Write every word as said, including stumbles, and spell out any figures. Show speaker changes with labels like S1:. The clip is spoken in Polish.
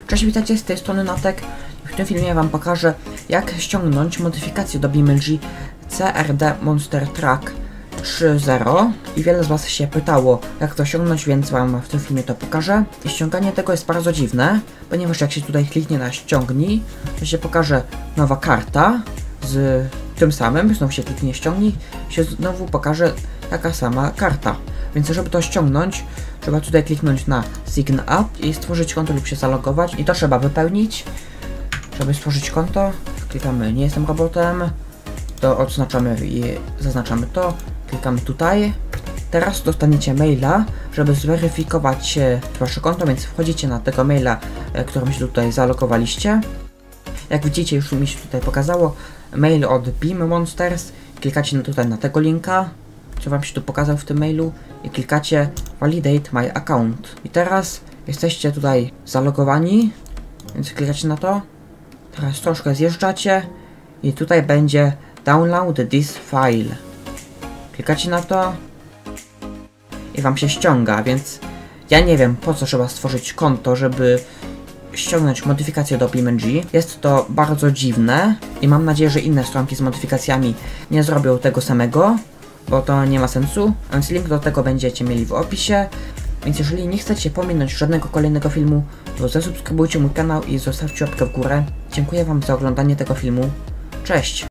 S1: Cześć, witajcie, z tej strony Natek. W tym filmie wam pokażę, jak ściągnąć modyfikację do BeamNG C R D Monster Truck trzy zero i wiele z was się pytało, jak to ściągnąć, więc wam w tym filmie to pokażę. I ściąganie tego jest bardzo dziwne, ponieważ jak się tutaj kliknie na ściągnij, to się pokaże nowa karta z tym samym, znowu się kliknie ściągnij, się znowu pokaże taka sama karta. Więc żeby to ściągnąć, trzeba tutaj kliknąć na Sign Up i stworzyć konto lub się zalogować i to trzeba wypełnić. Żeby stworzyć konto, klikamy nie jestem robotem, to odznaczamy i zaznaczamy to, klikamy tutaj. Teraz dostaniecie maila, żeby zweryfikować wasze konto, więc wchodzicie na tego maila, którym się tutaj zalogowaliście. Jak widzicie, już mi się tutaj pokazało, mail od Beam Monsters, klikacie tutaj na tego linka, co wam się tu pokazał w tym mailu i klikacie Validate my account. I teraz jesteście tutaj zalogowani, więc klikacie na to. Teraz troszkę zjeżdżacie i tutaj będzie Download this file. Klikacie na to i wam się ściąga, więc ja nie wiem, po co trzeba stworzyć konto, żeby ściągnąć modyfikację do BeamNG. Jest to bardzo dziwne i mam nadzieję, że inne stronki z modyfikacjami nie zrobią tego samego, bo to nie ma sensu, więc link do tego będziecie mieli w opisie. Więc jeżeli nie chcecie pominąć żadnego kolejnego filmu, to zasubskrybujcie mój kanał i zostawcie łapkę w górę. Dziękuję wam za oglądanie tego filmu. Cześć!